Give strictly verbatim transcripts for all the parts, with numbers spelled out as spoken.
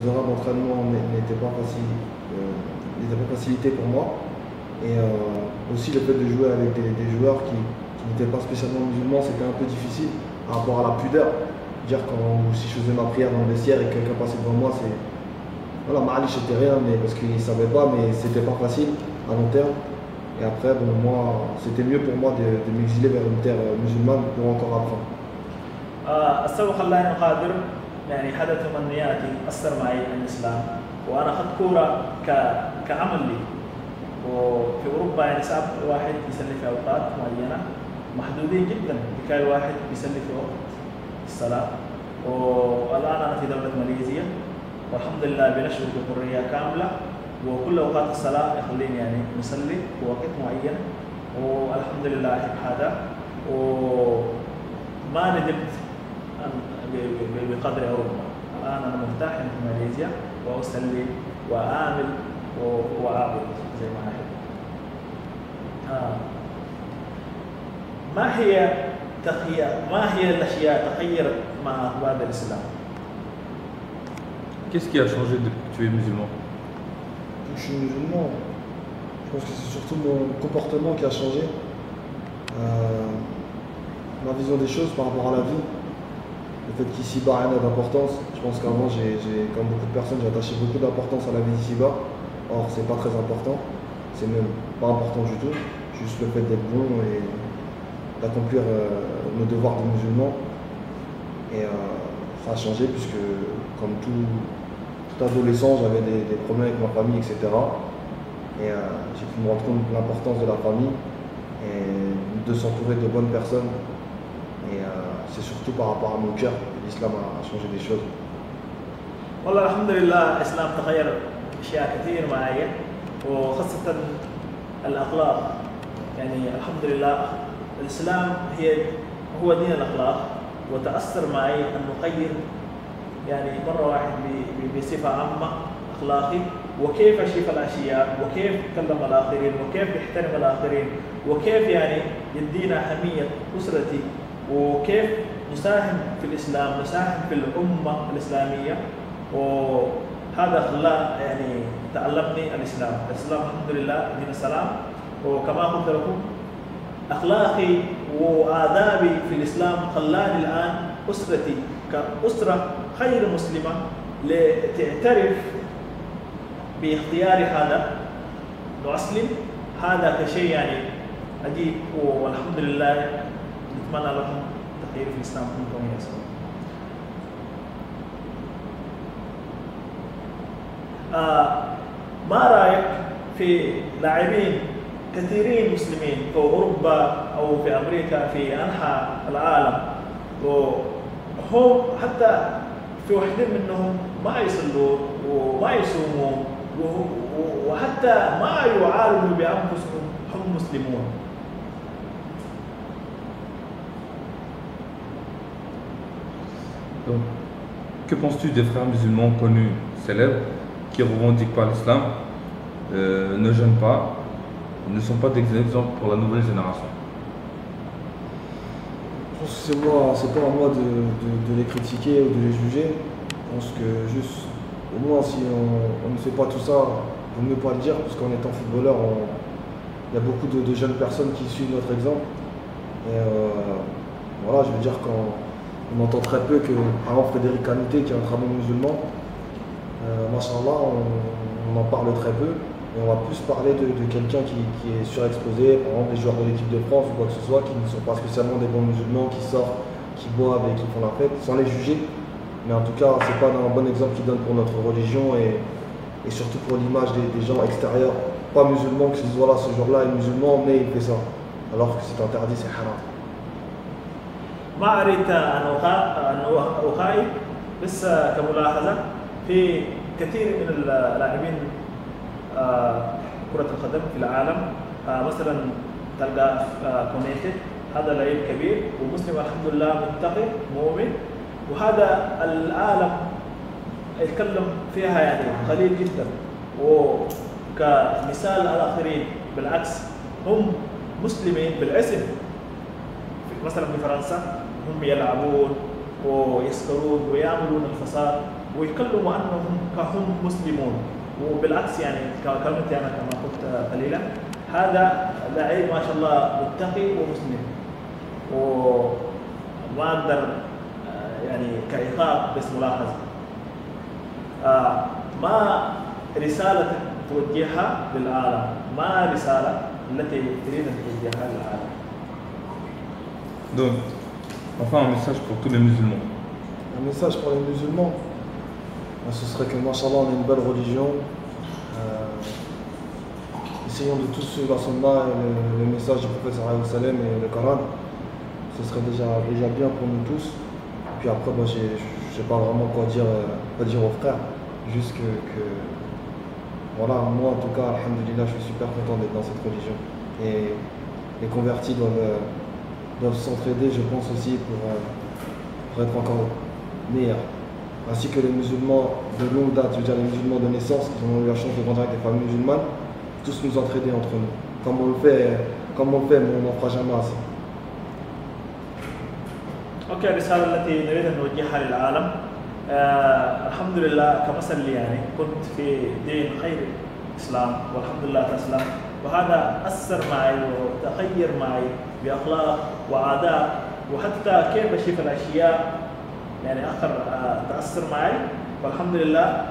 Les horaires d'entraînement n'étaient pas, facil, euh, pas facilités pour moi. Et euh, aussi le fait de jouer avec des, des joueurs qui, qui n'étaient pas spécialement musulmans, c'était un peu difficile par rapport à la pudeur. Dire quand si je faisais ma prière dans le vestiaire et que quelqu'un passait devant moi, c'est. Voilà, Mali, c'était rien, mais parce qu'ils ne savaient pas, mais c'était pas facile à long terme. Et après, bon, moi, c'était mieux pour moi de, de m'exiler vers une terre musulmane pour encore apprendre. السبب خلاني أغادر يعني حدث أمنياتي أثر معي الإسلام، وأنا أخذت كورة كعمل لي، وفي أوروبا يعني صعب الواحد يصلي في أوقات معينة محدودين جدا، بكاي الواحد بيصلي في وقت الصلاة. والآن أنا في دولة ماليزيا والحمد لله بنشعر بحرية كاملة، وكل أوقات الصلاة يخليني يعني نصلي في وقت معين، والحمد لله أحب هذا وما ندمت بقدر أوروبا. الآن أنا مرتاح في ماليزيا وأصلي وآمل وأعبد زي ما أحب. آه. ما هي تغيير ما هي الأشياء تغيرت مع بعد الإسلام؟ Qu'est-ce qui a changé depuis que tu es musulman? Je suis musulman. Je pense que c'est surtout mon comportement qui a changé. Euh, ma vision des choses par rapport à la vie. Le fait qu'ici-bas, rien n'a d'importance. Je pense qu'avant, j'ai, comme beaucoup de personnes, j'ai attaché beaucoup d'importance à la vie d'ici-bas. Or, c'est pas très important. C'est même pas important du tout. Juste le fait d'être bon et d'accomplir euh, nos devoirs de musulmans. Et euh, ça a changé puisque, comme tout, tout adolescent, j'avais des, des problèmes avec ma famille, et cetera. Et euh, j'ai pu me rendre compte de l'importance de la famille et de s'entourer de bonnes personnes. Et euh, c'est surtout par rapport à mon cœur que l'islam a changé des choses. والله الحمد لله الإسلام تغير أشياء كثير معي، وخاصة الأخلاق. يعني الحمد لله الإسلام هي هو دين الأخلاق، وتأثر معي أن نغير يعني مرة واحد بصفة عامة أخلاقي، وكيف أشوف الأشياء، وكيف أتكلم الآخرين، وكيف يحترم الآخرين، وكيف يعني يدينا أهمية أسرتي، وكيف نساهم في الإسلام، نساهم في الأمة الإسلامية. وهذا خلى يعني تعلمني الإسلام. الإسلام الحمد لله دين السلام، وكما قلت لكم أخلاقي وآدابي في الإسلام خلاني الآن أسرتي كأسرة خير مسلمة لتعترف باختياري هذا وأسلم. هذا كشيء يعني عجيب، والحمد لله نتمنى لهم تغيير في الإسلام كلهم يسلمون. آه ما رأيك في لاعبين كثيرين مسلمين في أوروبا أو في أمريكا في أنحاء العالم، وهم حتى في واحدين منهم ما يصلوا وما يصوموا وحتى ما يعالجوا بأنفسهم هم مسلمون؟ Donc, que penses-tu des frères musulmans connus, célèbres, qui revendiquent pas l'islam, euh, ne jeûnent pas, ne sont pas des exemples pour la nouvelle génération? Je pense que c'est moi, c'est pas à moi de, de, de les critiquer ou de les juger. Je pense que juste, au moins si on, on ne fait pas tout ça, il vaut mieux pas le dire, parce qu'en étant footballeur, on, il y a beaucoup de, de jeunes personnes qui suivent notre exemple. Et euh, voilà, je veux dire quand on entend très peu que, par exemple, Frédéric Kanouté, qui est un très bon musulman, euh, machallah, on, on en parle très peu. Et on va plus parler de, de quelqu'un qui, qui est surexposé, par exemple les joueurs de l'équipe de France ou quoi que ce soit, qui ne sont pas spécialement des bons musulmans, qui sortent, qui boivent et qui font la fête, sans les juger. Mais en tout cas, c'est pas un bon exemple qu'ils donnent pour notre religion et, et surtout pour l'image des, des gens extérieurs, pas musulmans, qui se disent voilà, ce jour-là est musulman, mais il fait ça. Alors que c'est interdit, c'est haram. ما أريد أن أخايب بس كملاحظة في كثير من اللاعبين كرة القدم في العالم، مثلا تلقى كونيتي، هذا لعيب كبير ومسلم الحمد لله متقي مؤمن، وهذا العالم يتكلم فيها يعني قليل جدا، وكمثال الآخرين بالعكس هم مسلمين بالاسم. مثلا في فرنسا هم يلعبون ويسكرون ويعملون الفساد ويكلموا انهم كهم مسلمون، وبالعكس يعني كلمتي انا كما قلت قليلا، هذا لعيب ما شاء الله متقي ومسلم، وما اقدر يعني كإخاء بس ملاحظه. آه ما رسالة توجهها للعالم، ما رسالة التي تريد أن توجهها للعالم. Donc, enfin un message pour tous les musulmans. Un message pour les musulmans, ce serait que, machallah, on est une belle religion. Euh, essayons de tous suivre la sunna et le, le message du prophète sallallahu alayhi wa sallam et le Coran. Ce serait déjà, déjà bien pour nous tous. Et puis après, bah, je ne sais pas vraiment quoi dire, quoi dire aux frères. Juste que, que, voilà, moi en tout cas, alhamdoulilah, je suis super content d'être dans cette religion. Et les convertis doivent, doivent s'entraider, je pense aussi, pour, pour être encore meilleurs. Ainsi que les musulmans de longue date, je veux dire les musulmans de naissance, qui ont eu la chance de grandir avec des familles musulmanes, tous nous entraider entre nous. Comme on le fait, comme on le fait, mais on n'en fera jamais assez. اوكي، الرسالة التي نريد ان نوجهها للعالم، آه الحمد لله كمثل لي، يعني كنت في دين خير الاسلام والحمد لله تسلم، وهذا اثر معي وتغير معي باخلاق وعادات، وحتى كيف اشوف الاشياء يعني اخر آه تاثر معي، والحمد لله.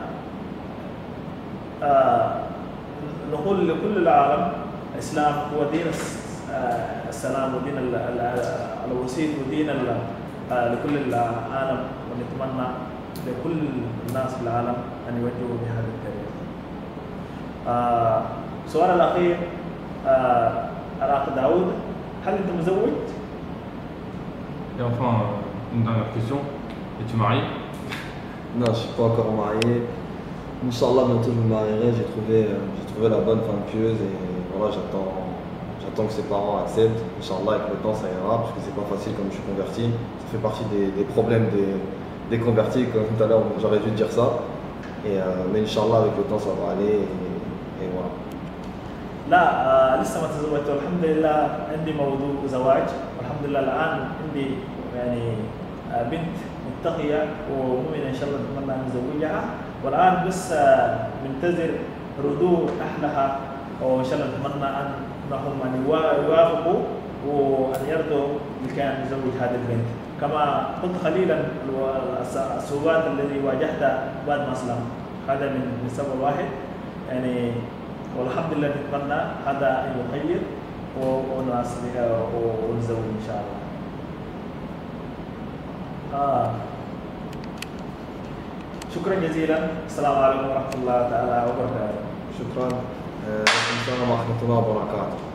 آه نقول لكل العالم الاسلام هو دين السلام ودين الوسيط ودين لكل العالم، ونتمنى لكل الناس في العالم ان يوجهوا بهذا الطريق. آه السؤال الاخير، آه الاخ داوود، هل انت مزوج؟ Et enfin, une dernière question, es-tu marié? Non, je ne suis pas encore marié. Inch'Allah, bientôt je me marierai. J'ai trouvé, j'ai trouvé la bonne femme pieuse et voilà, j'attends, j'attends que ses parents acceptent. Inch'Allah, avec le temps ça ira, parce que c'est pas facile comme je suis converti. Ça fait partie des, des problèmes des, des convertis, comme tout à l'heure j'aurais dû dire ça. Et, euh, mais Inch'Allah, avec le temps ça va aller et, et voilà. لا آه لسه ما تزوجت، والحمد لله عندي موضوع زواج، والحمد لله الان عندي يعني آه بنت متقيه ومؤمنه ان شاء الله نتمنى ان نزوجها، والان بس آه منتظر ردود اهلها، وان شاء الله نتمنى ان انهم ان يوافقوا وان يرضوا لكي نزوج هذه البنت. كما قلت خليلا، الصعوبات التي واجهتها بعد ما اسلمت هذا من سبب واحد يعني، والحمد لله نتمنى هذا ان يخير ونزوج ان شاء الله. آه. شكرا جزيلا، السلام عليكم ورحمه الله تعالى وبركاته. شكرا. السلام ورحمه الله وبركاته.